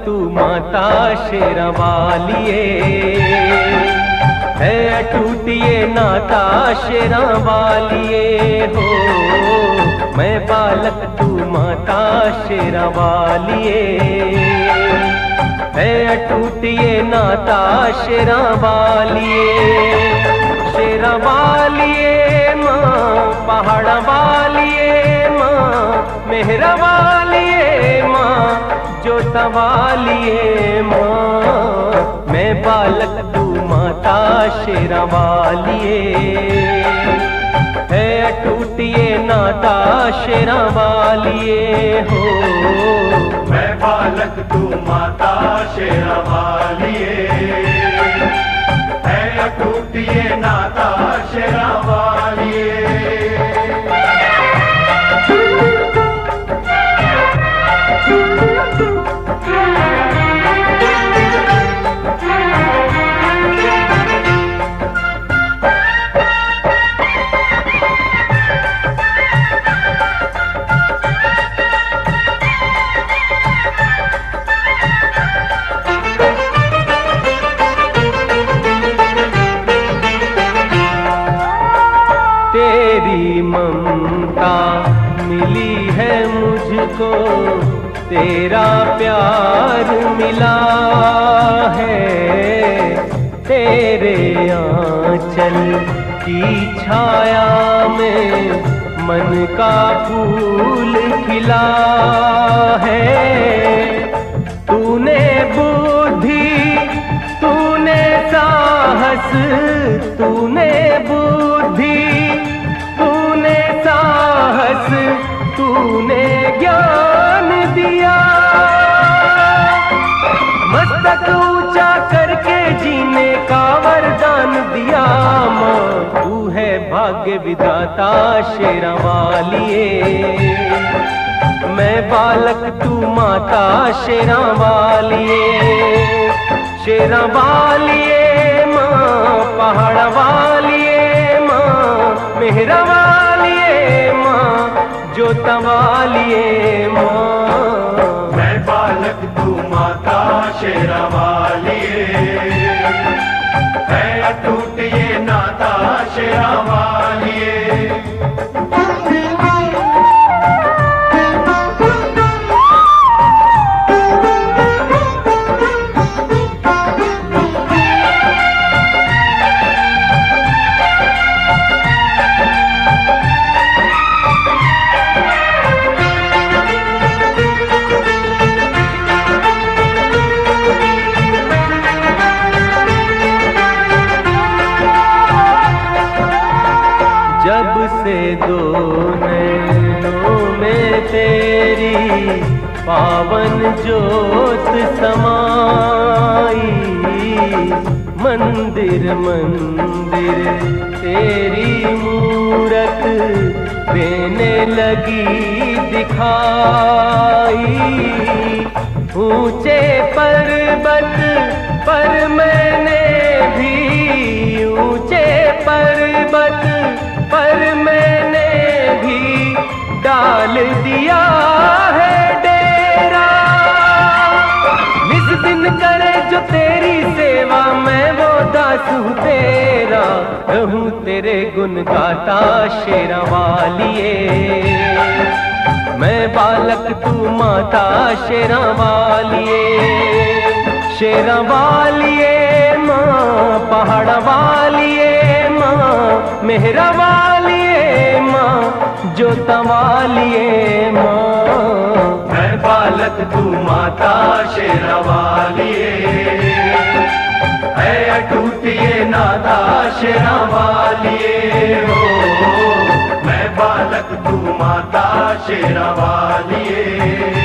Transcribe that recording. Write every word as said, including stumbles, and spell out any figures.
तू माता शेरा वालिए, है अटूट ये नाता शेरा वालिए हो। मैं बालक तू माता शेरा वालिए, है अटूट ये नाता शेरा वालिए। शेरा वालिए माँ, पहाड़ा वालिए माँ, मेहरा वालिए माँ, जोता वालिए माँ। मैं बालक तू माता शेरा वालिए, है अटूट ये नाता शेरा वालिए हो। मैं बालक तू माता शेरा वालिए, है अटूट ये नाता शेरा वालिए। तेरी ममता मिली है मुझको, तेरा प्यार मिला है। तेरे आंचल की छाया में मन का फूल खिला है। तूने बुद्धि, तूने साहस, तूने बुद्धि, तूने साहस, तूने ज्ञान दिया। मस्तक ऊंचा करके जीने का वरदान दिया। माँ तू है भाग्य विधाता शेरा वालिए, मैं बालक तू माता शेरा वालिए। शेरा वालिए माँ, पहाड़ा वालिए माँ, मेहरा वालिए माँ, जोता वालिए माँ। मैं बालक तू माता शेरा वालिए, है अटूट ये नाता शेरा वालिए। जब से दो नैनों में तेरी पावन जोत समाई, मंदिर मंदिर तेरी मूरत देने लगी दिखाई। ऊंचे पर्वत पर मैंने भी, ऊंचे पर्वत पर मैंने भी डाल दिया है डेरा। निस दिन करे जो तेरी सेवा, मैं वो दास हूँ तेरा। रहूं तेरे गुण गाता शेरा वालिए, मैं बालक तू माता शेरा वालिए। शेरा वालिए माँ, पहाड़ा वालिए माँ, मेहरा वालिए माँ, जोता वालिए माँ। मैं बालक तू माता शेरा वालिए, है अटूट ये नाता शेरा वालिए हो। मैं बालक तू माता शेरा वालिए,